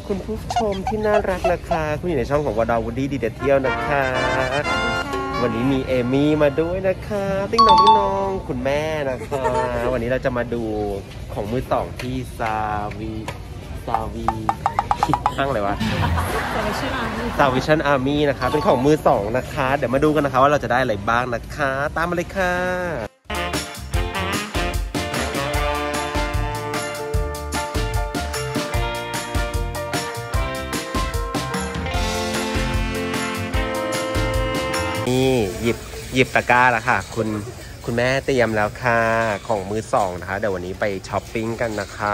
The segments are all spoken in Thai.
คุณผู้ชมที่น่ารักนะคะคุณอยู่ในช่องของวดาวูดดี้ดีเด็ดเที่ยวนะคะวันนี้มีเอมี่มาด้วยนะคะติ๊งน้องติ๊งน้องคุณแม่นะคะวันนี้เราจะมาดูของมือสองที่ซาวีห้างอะไรวะซาวิชั่นอาร์มี่นะคะเป็นของมือสองนะคะเดี๋ยวมาดูกันนะคะว่าเราจะได้อะไรบ้างนะคะตามมาเลยค่ะนี่หยิบตะกร้าแล้วค่ะคุณแม่เตรียมแล้วค่ะของมือสองนะคะเดี๋ยววันนี้ไปช้อปปิ้งกันนะคะ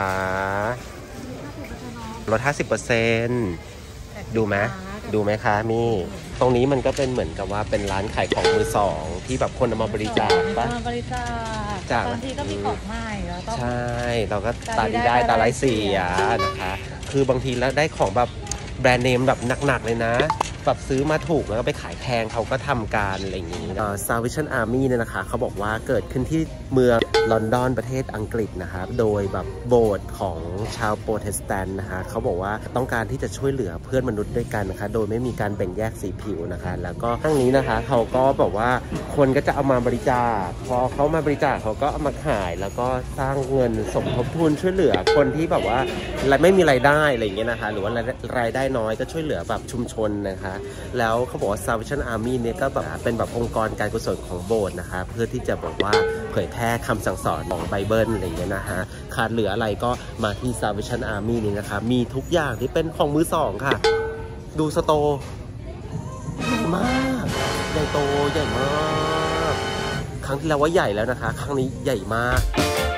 ลด 50% ดูไหมคะมี่ตรงนี้มันก็เป็นเหมือนกับว่าเป็นร้านขายของมือสองที่แบบคนเอามาบริจาคปะบริจาคบางทีก็มีของใหม่แล้วก็ใช่เราก็ตาดีได้ตาไร้เสียนะคะคือบางทีแล้วได้ของแบบแบรนด์เนมแบบหนักๆเลยนะแบบซื้อมาถูกแล้วก็ไปขายแพงเขาก็ทำการอะไรอย่างนี้Salvation Army เนี่ยนะคะเขาบอกว่าเกิดขึ้นที่เมืองลอนดอนประเทศอังกฤษนะครับโดยแบบโบสถ์ของชาวโปรเตสแตนต์นะคะเขาบอกว่าต้องการที่จะช่วยเหลือเพื่อนมนุษย์ด้วยกันนะคะโดยไม่มีการแบ่งแยกสีผิวนะคะแล้วก็ทั้งนี้นะคะเขาก็บอกว่าคนก็จะเอามาบริจาคพอเขามาบริจาคเขาก็เอามาขายแล้วก็สร้างเงินสมทบทุนช่วยเหลือคนที่แบบว่าไม่มีรายได้อะไรอย่างเงี้ยนะคะหรือว่ารายได้น้อยก็ช่วยเหลือแบบชุมชนนะคะแล้วเขาบอกว่า Salvation Army เนี่ยก็แบบเป็นแบบองค์กรการกุศลของโบสถ์นะคะเพื่อที่จะบอกว่าเผยแพร่คำสั่งสอนของไบเบิลอะไรอย่างเงี้ยนะฮะขาดเหลืออะไรก็มาที่ Salvation Army นี่นะคะมีทุกอย่างที่เป็นของมือสองค่ะดูสโตร์ใหญ่มากใหญ่โตใหญ่มากครั้งที่แล้วว่าใหญ่แล้วนะคะครั้งนี้ใหญ่มาก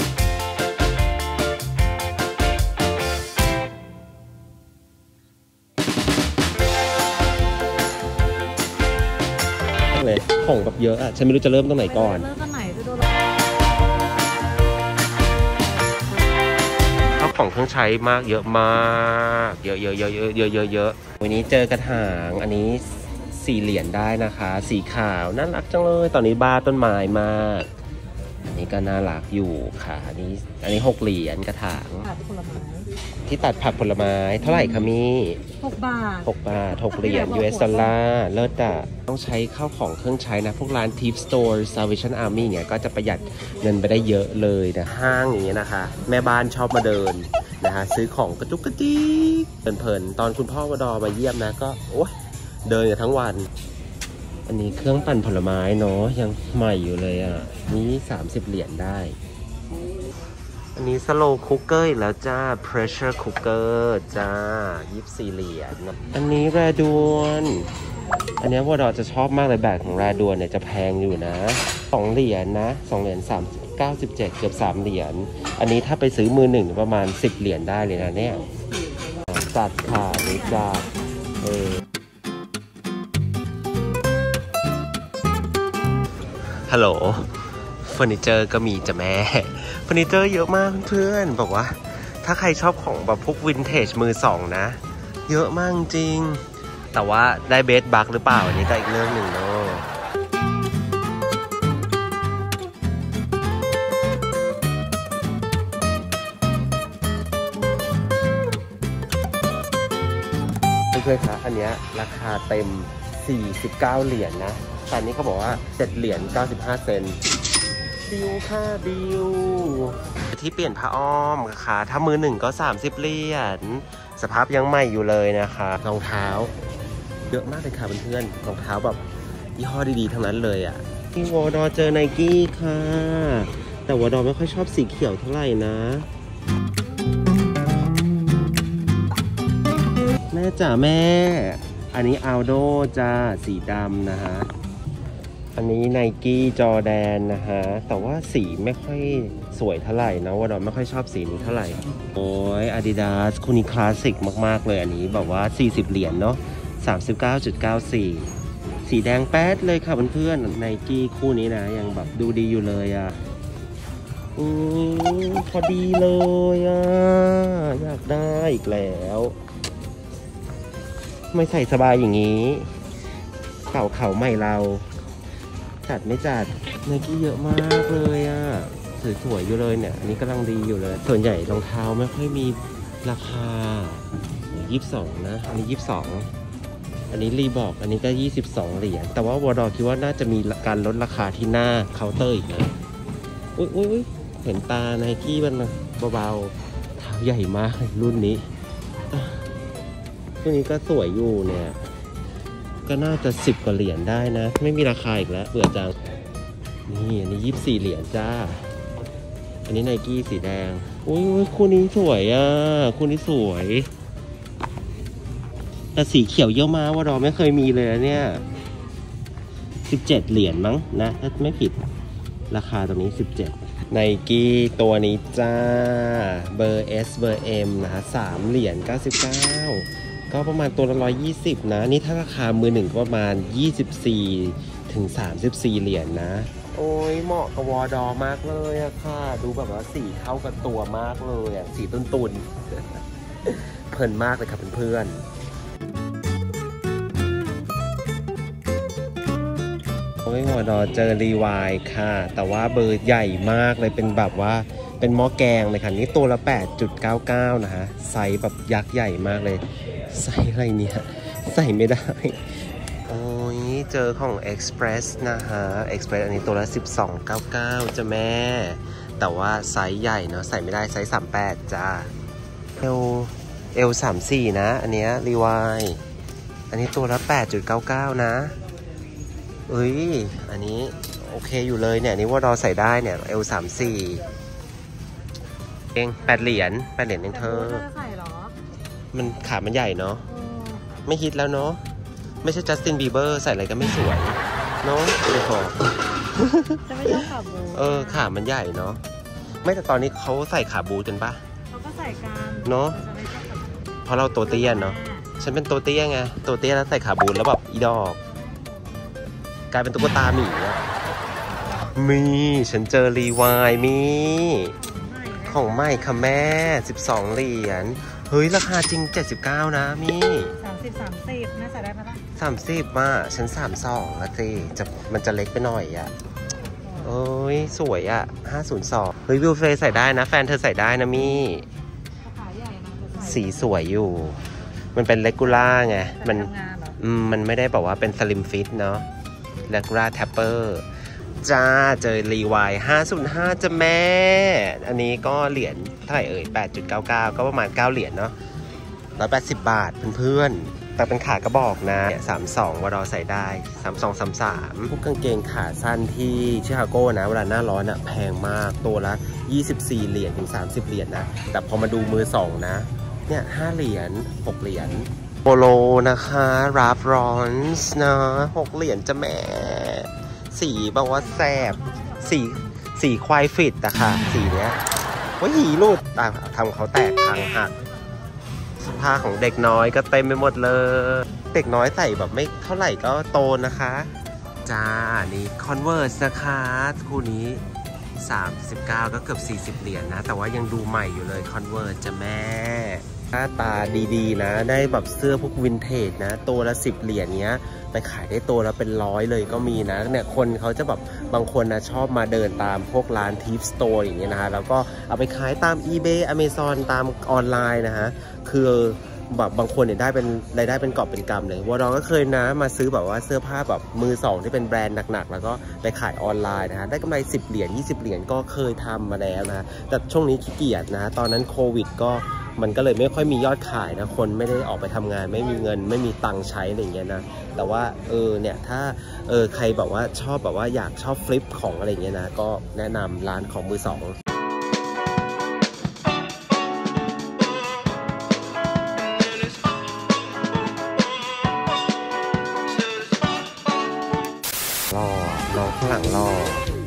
เลยของแบบเยอะอ่ะฉันไม่รู้จะเริ่มตรงไหนก่อนข้าวของเครื่องใช้มากเยอะมากเยอะวันนี้เจอกระถางอันนี้4 เหรียญได้นะคะสีขาวน่ารักจังเลยตอนนี้บ้าต้นไม้มากอันนี้ก็น่ารักอยู่ค่ะอันนี้6 เหรียญกระถางที่ตัดผักผลไม้เท่าไหร่คะมี่ 6 บาท 6 เหรียญ US ดอลลาร์เลิศอ่ะต้องใช้ข้าวของเครื่องใช้นะพวกร้าน Tip Store Salvation Army เนี่ยก็จะประหยัดเงินไปได้เยอะเลยนะห้างอย่างเงี้ยนะคะแม่บ้านชอบมาเดินนะคะซื้อของกระจุกกระจิกเพลินๆตอนคุณพ่อวดอมาเยี่ยมนะก็โอ๊ยเดินกันทั้งวันอันนี้เครื่องปั่นผลไม้เนาะยังใหม่อยู่เลยอ่ะนี้30 เหรียญได้อันนี้สโลว์คุกเกอร์แล้วจ้า pressure cooker จ้า24 เหรียญอันนี้แรดวนอันนี้ว่าเราจะชอบมากเลยแบบของแรดวนเนี่ยจะแพงอยู่นะ2 เหรียญนะ2 เหรียญ97เกือบ3 เหรียญอันนี้ถ้าไปซื้อมือหนึ่งประมาณ10 เหรียญได้เลยนะเนี่ยจัดค่ะนี่จ้าฮัลโหลเฟอร์นิเจอร์ก็มีจ้ะแม่เฟอร์นิเจอร์เยอะมากเพื่อนบอกว่าถ้าใครชอบของแบบพวกวินเทจมือสองนะเยอะมากจริงแต่ว่าได้เบสบัคหรือเปล่าอันนี้ก็อีกเรื่องหนึ่งเนาะเพื่อนๆคะอันนี้ราคาเต็ม49 เหรียญนะตอนนี้เขาบอกว่า7 เหรียญ95 เซนต์บิวค่ะบิวที่เปลี่ยนผ้าอ้อมค่ะถ้ามือหนึ่งก็30 เหรียญสภาพยังใหม่อยู่เลยนะคะรองเท้าเยอะมากเลยค่ะเพื่อนๆรองเท้าแบบยี่ห้อดีๆทั้งนั้นเลยอ่ะที่วอดอเจอไนกี้ค่ะแต่วอดอไม่ค่อยชอบสีเขียวเท่าไหร่นะแม่จ๋าแม่อันนี้อัลโดจ้าสีดำนะฮะอันนี้ไนกี้จอแดนนะฮะแต่ว่าสีไม่ค่อยสวยเท่าไหร่นะว่าเราไม่ค่อยชอบสีนี้เท่าไหร่โอ้ย Adidas คู่นี้คลาสสิกมากๆเลยอันนี้แบบว่า40 เหรียญเนาะ39.94สีแดงแป๊ดเลยค่ะเพื่อนๆไนกี้คู่นี้นะยังแบบดูดีอยู่เลยอ่ะพอดีเลยอ่ะอยากได้อีกแล้วไม่ใส่สบายอย่างนี้เก่าเขาใหม่เราจัดไม่จัดไนกี้เยอะมากเลยอ่ะสวยๆอยู่เลยเนี่ยอันนี้กำลังดีอยู่เลยส่วนใหญ่รองเท้าไม่ค่อยมีราคา22นะอันนี้22อันนี้รีบอกอันนี้ก็22เหรียญแต่ว่าวอดอคิดว่าน่าจะมีการลดราคาที่หน้าเคาน์เตอร์อีกนะอุ้ยเห็นตาไนกี้มันเบาๆเท้าใหญ่มากรุ่นนี้รุ่นนี้ก็สวยอยู่เนี่ยก็น่าจะ10กว่าเหรียญได้นะไม่มีราคาอีกแล้วเบื่อจังนี่อันนี้24เหรียญจ้าอันนี้ไนกี้สีแดงอุ้ยคู่นี้สวยอ่ะคู่นี้สวยแต่สีเขียวเยอะมากว่าเราไม่เคยมีเลยเนี่ย17เหรียญมั้งนะถ้าไม่ผิดราคาตัวนี้17ไนกี้ตัวนี้จ้าเบอร์ S เบอร์ M นะ3เหรียญ99ก็ประมาณตัวละ120นะนี่ถ้าราคามือหนึ่งก็ประมาณ24ถึง34เหรียญนะโอ้ยเหมาะกับวอดอมากเลยอะค่ะดูแบบว่าสีเข้ากับตัวมากเลยอะสีตุนๆ เพลินมากเลยครับเพื่อนโอ้ยวอดอเจอรีวายค่ะแต่ว่าเบอร์ใหญ่มากเลยเป็นแบบว่าเป็นหม้อแกงเลยค่ะนี่ตัวละ 8.99 นะฮะไซส์แบบยักษ์ใหญ่มากเลยไซส์อะไรเนี่ยใส่ไม่ได้โอ้ยเจอของ Express นะฮะ Express อันนี้ตัวละ 12.99 จ้ะแม่แต่ว่าไซส์ใหญ่เนาะใส่ไม่ได้ไซส์38จ้าเอล34นะอันเนี้ยรีวายอันนี้ตัวละ 8.99 นะเอ้ยอันนี้โอเคอยู่เลยเนี่ยนี่ว่าเราใส่ได้เนี่ยเอล34เอง8เหรียญเองเธอใส่หรอมันขามันใหญ่เนาะไม่ฮิตแล้วเนาะไม่ใช่จัสตินบีเบอร์ใส่อะไรก็ไม่สวยเนาะเดี๋ยวจะไม่ชอบขาบูขามันใหญ่เนาะไม่แต่ตอนนี้เขาใส่ขาบูกันปะเขาก็ใส่กันเนาะเพราะเราตัวเตี้ยเนาะฉันเป็นตัวเตี้ยไงตัวเตี้ยแล้วใส่ขาบูแล้วแบบอีดอกกลายเป็นตุ๊กตาหมีอ่ะมีฉันเจอรีวายมีของใหม่ค่ะแม่12เหรียญเฮ้ยราคาจริง79นะมี 30น่าใส่ได้ไหมล่ะ 30อ่ะฉัน32ละสิมันจะเล็กไปหน่อยอ่ะเอ้ยสวยอ่ะ502เฮ้ยวิวเฟย์ใส่ได้นะแฟนเธอใส่ได้นะมี่ขาใหญ่นะสีสวยอยู่มันเป็นเลกูล่าไงมันไม่ได้บอกว่าเป็นสลิมฟิตเนาะเลกูล่าแทปเปอร์จ้าเจอรีวาย505จะแม่อันนี้ก็เหรียญเท่าไหร่8.99ก็ประมาณ9เหรียญเนาะ180 บาทเพื่อนๆแต่เป็นขากระบอกนะ32ว่าเราใส่ได้32 33พวกกางเกงขาสั้นที่ชิคาโก้นะเวลาหน้าร้อนอะแพงมากตัวละ24เหรียญถึง30เหรียญนะแต่พอมาดูมือ2นะเนี่ย5เหรียญ6เหรียญโปโลนะคะราฟรอนส์นะ6เหรียญจะแม่สีบอกว่าแสบสีควายฟิตอะค่ะสีเนี้ยว่าหีรูดทำเขาแตกพังหักผ้าของเด็กน้อยก็เต็มไปหมดเลยเด็กน้อยใส่แบบไม่เท่าไหร่ก็โตนะคะจ้านี่ Converse นะคะคู่นี้39ก็เกือบ40เหรียญนะแต่ว่ายังดูใหม่อยู่เลย Converse จะแม่หน้าตาดีๆนะได้แบบเสื้อพวกวินเทจนะตัวละ10เหรียญเนี้ยไปขายได้ตัวละเป็น100เลยก็มีนะเนี่ยคนเขาจะแบบบางคนนะชอบมาเดินตามพวกร้านทิปสโตร์อย่างเงี้ยนะฮะแล้วก็เอาไปขายตาม eBay Amazon ตามออนไลน์นะฮะคือแบบบางคนเนี่ยได้เป็นรายได้เป็นกอบเป็นกำเลยวอร์ดก็เคยนะมาซื้อแบบว่าเสื้อผ้าแบบมือ2ที่เป็นแบรนด์หนักๆแล้วก็ไปขายออนไลน์นะฮะได้กำไร10เหรียญ20เหรียญก็เคยทำมาแล้วนะแต่ช่วงนี้ขี้เกียจนะตอนนั้นโควิดก็มันก็เลยไม่ค่อยมียอดขายนะคนไม่ได้ออกไปทำงานไม่มีเงินไม่มีตังค์ใช้อะไรอย่างเงี้ยนะแต่ว่าเนี่ยถ้าใครแบบว่าชอบแบบว่าอยากชอบฟลิปของอะไรอย่างเงี้ยนะก็แนะนำร้านของมือ2น้องข้างหลังรอ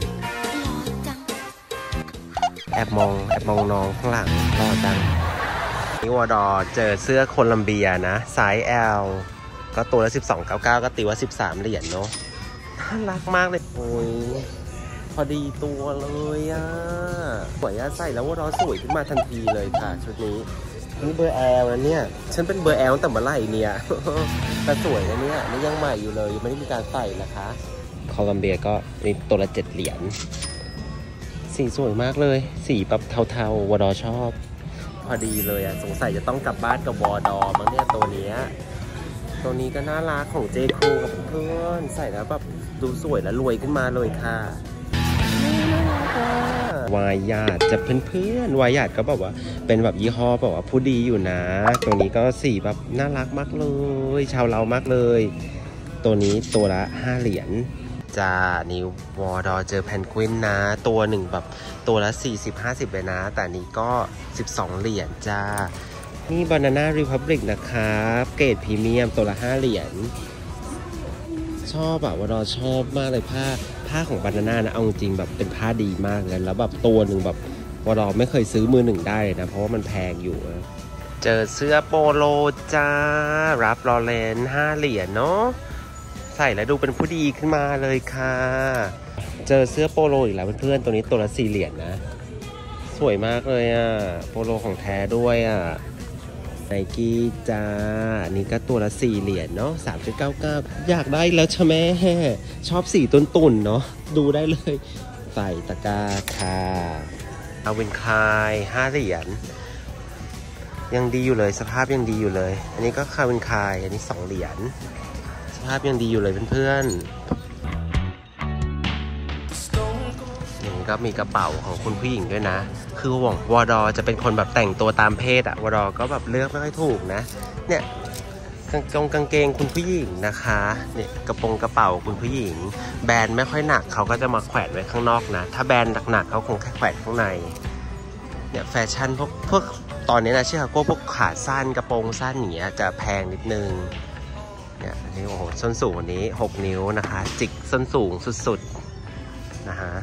แอบมองน้องข้างหลังรอจังนี่วอดอเจอเสื้อโคลัมเบียนะไซส์ L ก็ตัวละ12.99ก็ตีว่า13เหรียญเนาะน่ารักมากเลยโอ้ยพอดีตัวเลยอ่ะสวยใส่แล้ววอดอสวยขึ้นมาทันทีเลยค่ะชุดนี้นี่เบอร์ L นะเนี่ยฉันเป็นเบอร์ L ตั้งแต่เมื่อไหร่เนี่ยแต่สวยนะเนี่ยนี่ยังใหม่อยู่เลยยังไม่ได้มีการใส่นะคะโคลัมเบียก็นี่ตัวละ7เหรียญสีสวยมากเลยสีแบบเทาๆวอดอชอบอดีเลยอ่ะสงสัยจะต้องกลับบ้านกับวอดอมั้งเนี่ยตัวนี้ก็น่ารักของเจคูกับเพื่อนใส่แล้วแบบดูสวยและรวยขึ้นมาเลยค่ะวายหยาดจะเพื่อนวายหยาดก็แบบว่าเป็นแบบยี่ห้อแบบว่าผู้ดีอยู่นะตรงนี้ก็สีแบบน่ารักมากเลยชาวเรามากเลยตัวนี้ตัวละ5 เหรียญจ้านี่วอดอเจอแพนกวินนะตัวหนึ่งแบบตัวละ40-50เลยนะแต่นี้ก็12 เหรียญจ้านี่บานาน่ารีพับลิกนะครับเกรดพรีเมียมตัวละ5 เหรียญชอบแบบวอดอชอบมากเลยผ้าของบานาน่านะเอาจริงแบบเป็นผ้าดีมากเลยแล้วแบบตัวหนึ่งแบบวอดอไม่เคยซื้อมือหนึ่งได้เลยนะเพราะว่ามันแพงอยู่เจอเสื้อโปโลจ้ารับลอเรน5 เหรียญเนาะใส่แล้วดูเป็นผู้ดีขึ้นมาเลยค่ะเจอเสื้อโปโลอีกแล้วเพื่อนๆตัวนี้ตัวละ4 เหรียญนะสวยมากเลยอ่ะโปโลของแท้ด้วยอ่ะไนกี้จ้าอันนี้ก็ตัวละ4 เหรียญเนาะ3.99อยากได้แล้วใช่ไหมชอบสีตุ่นๆเนาะดูได้เลยใส่ตะกร้าค่ะเอาวินคาย5 เหรียญยังดีอยู่เลยสภาพยังดีอยู่เลยอันนี้ก็คาวินคายอันนี้2 เหรียญสภาพยังดีอยู่เลยเพื่อนๆนี่ก็มีกระเป๋าของคุณผู้หญิงด้วยนะคือวอดอจะเป็นคนแบบแต่งตัวตามเพศอะวอดอก็แบบเลือกไม่ค่อยถูกนะเนี่ยกางเกงคุณผู้หญิงนะคะเนี่ยกระเป๋าคุณผู้หญิงแบรนด์ไม่ค่อยหนักเขาก็จะมาแขวนไว้ข้างนอกนะถ้าแบรนด์หนักๆเขาคงแค่แขวนข้างในเนี่ยแฟชั่นพวกตอนนี้นะชิคาโก้พวกขาสั้นกระโปรงสั้นอย่างเงี้ยจะแพงนิดนึงเนี่ยอันนี้โอ้โหส้นสูงอันนี้6 นิ้วนะคะจิกส้นสูงสุดๆนะฮะ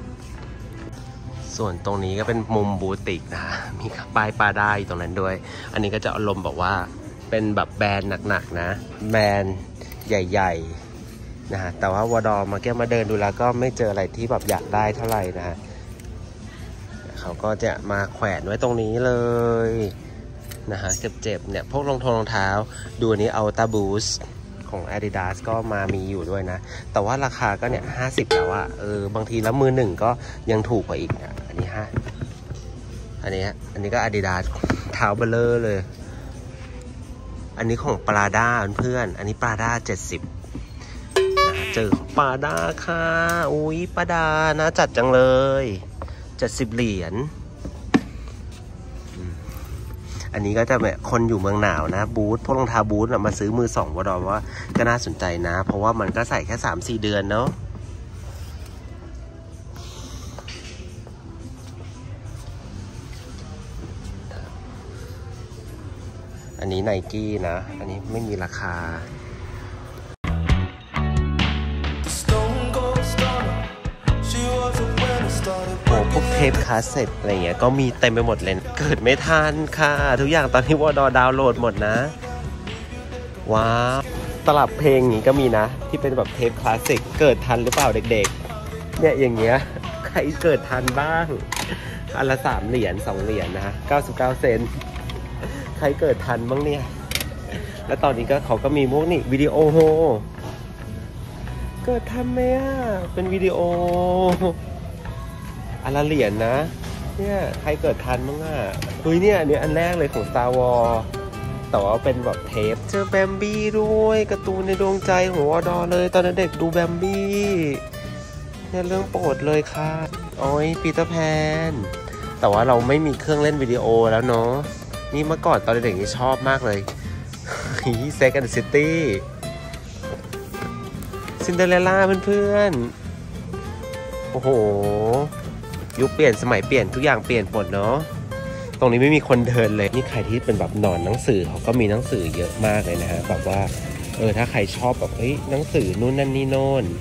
ส่วนตรงนี้ก็เป็นมุมบูติกนะมีป้ายปาได้ตรงนั้นด้วยอันนี้ก็จะอารมณ์แบบว่าเป็นแบบแบรนด์หนักๆนะแบรนด์ใหญ่ๆนะฮะแต่ว่าวอดอมาเดินดูแล้วก็ไม่เจออะไรที่แบบอยากได้เท่าไหร่นะฮะเขาก็จะมาแขวนไว้ตรงนี้เลยนะฮะเจ็บๆเนี่ยพวกรองเท้าดูอันนี้Ultra Boostของ Adidas ก็มีอยู่ด้วยนะแต่ว่าราคาก็เนี่ย50แล้วอะบางทีแล้วมือหนึ่งก็ยังถูกกว่าอีกนะอันนี้อันนี้ก็ Adidas เท้าเบลเลอร์เลยอันนี้ของปราด้าเพื่อนอันนี้ปราด้า70นะเจอปราด้าค่ะอุ้ยปราด้านะจัดจังเลย70 เหรียญอันนี้ก็จะแบบคนอยู่เมืองหนาวนะบูทพวกรองเท้าบูทมาซื้อมือ2วอดอว่าก็น่าสนใจนะเพราะว่ามันก็ใส่แค่ 3-4 เดือนเนาะอันนี้ไนกี้นะอันนี้ไม่มีราคาพวกเทปคาสเซ็ตอะไรเงี้ยก็มีเต็มไปหมดเลยเกิดไม่ทันค่ะทุกอย่างตอนนี้วอดอดาวน์โหลดหมดนะว้าวตลับเพลงนี้ก็มีนะที่เป็นแบบเทปคลาสสิกเกิดทันหรือเปล่าเด็กๆเนี่ยอย่างเงี้ยใครเกิดทันบ้างอันละ3 เหรียญ2 เหรียญนะ99 เซนต์ใครเกิดทันบ้างเนี่ยแล้วตอนนี้ก็เขาก็มีพวกนี่วิดีโอโฮเกิดทันไหมอ่ะเป็นวิดีโออันละเหรียญนะเนี่ยใครเกิดทันมั้งอ่ะเฮ้ยเนี่ยอันนี้อันแรกเลยของ Star Wars แต่ว่าเป็นแบบเทปเจอแบมบี้ด้วยการ์ตูนในดวงใจของวอดอเลยตอนเด็กดูแบมบี้เนี่ยเรื่องโปรดเลยค่ะโอ้ยปีเตอร์แพนแต่ว่าเราไม่มีเครื่องเล่นวิดีโอแล้วเนาะนี่เมื่อก่อนตอนเด็กนี่ชอบมากเลยเซ็กแอนด์ซิตี้ซินเดอเรลล่าเพื่อนๆโอ้โหยุคเปลี่ยนสมัยเปลี่ยนทุกอย่างเปลี่ยนหมดเนาะตรงนี้ไม่มีคนเดินเลยนี่ใครที่เป็นแบบนอนหนังสือเขาก็มีหนังสือเยอะมากเลยนะฮะแบบว่าถ้าใครชอบแบบหนังสือนู่นนั่นนี่โน่น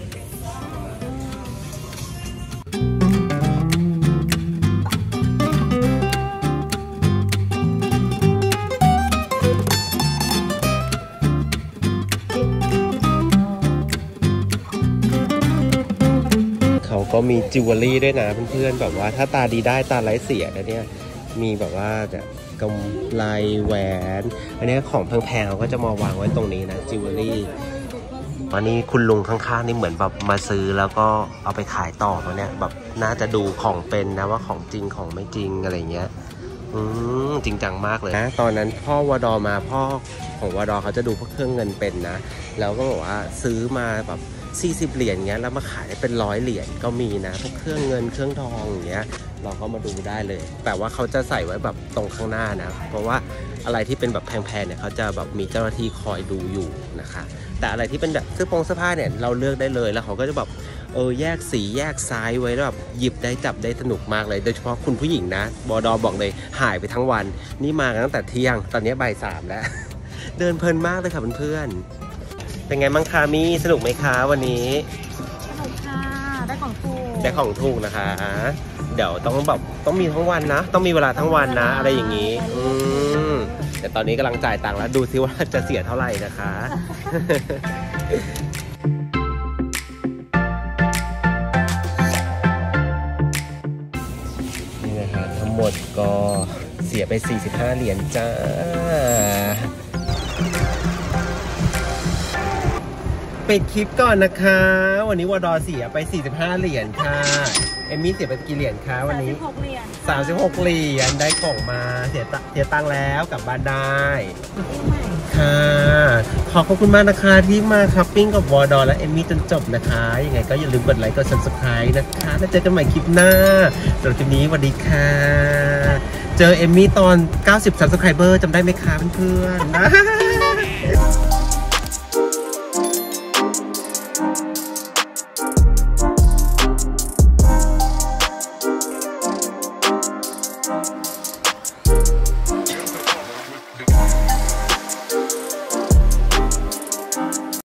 ก็มีจิวเวลรี่ด้วยนะเพื่อนๆแบบว่าถ้าตาดีได้ตาไร้เสียนะเนี่ยมีแบบว่าจะกำไลแหวนอันนี้ของแพงๆเขาก็จะมาวางไว้ตรงนี้นะจิวเวลรี่ตอนนี้คุณลุงข้างๆนี่เหมือนแบบมาซื้อแล้วก็เอาไปขายต่อมาเนี่ยแบบน่าจะดูของเป็นนะว่าของจริงของไม่จริงอะไรเงี้ยจริงจังมากเลยนะตอนนั้นพ่อวดอมาพ่อของวดอเขาจะดูพวกเครื่องเงินเป็นนะแล้วก็บอกว่าซื้อมาแบบ40 เหรียญเงี้ยแล้วมาขายได้เป็น100 เหรียญก็มีนะพวกเครื่องเงินเครื่องทองอย่างเงี้ยเราก็มาดูได้เลยแต่ว่าเขาจะใส่ไว้แบบตรงข้างหน้านะเพราะว่าอะไรที่เป็นแบบแพงๆเนี่ยเขาจะแบบมีเจ้าหน้าที่คอยดูอยู่นะคะแต่อะไรที่เป็นแบบเสื้อผ้าเนี่ยเราเลือกได้เลยแล้วเขาก็จะแบบแยกสีแยกไซส์ไว้แล้วแบบหยิบได้จับได้สนุกมากเลยโดยเฉพาะคุณผู้หญิงนะบอดอบอกเลยหายไปทั้งวันนี่มากันตั้งแต่เที่ยงตอนนี้บ่าย 3แล้ว เดินเพลินมากเลยค่ะเพื่อนๆเป็นไงบ้างคะมีสนุกไหมคะวันนี้สนุกค่ะได้ของถูกนะคะเดี๋ยวต้องมีทั้งวันนะต้องมีเวลาทั้งวันนะอะไรอย่างนี้แต่ตอนนี้กำลังจ่ายตังค์แล้วดูซิว่าจะเสียเท่าไหร่นะคะนี่นะคะทั้งหมดก็เสียไป45 เหรียญจ้าปิดคลิปก่อนนะคะวันนี้วดอเสียไป45 เหรียญค่ะเอมมี่เสียไปกี่เหรียญคะวันนี้ 36 เหรียญ 36 เหรียญได้ของมาเสียตังค์แล้วกลับบ้านได้ค่ะขอบคุณมากนะคะที่มาคัพปิ้งกับวดอและเอมมี่จนจบนะคะยังไงก็อย่าลืมกดไลค์กด Subscribe นะคะแล้วเจอกันใหม่คลิปหน้าสำหรับคลิปนี้สวัสดีค่ะเจอเอมมี่ตอน90 Subscriber จำได้ไหมคะเพื่อนๆ